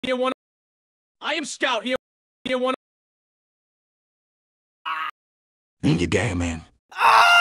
Here one. I am Scout here. Here one. In your game, man. Ah!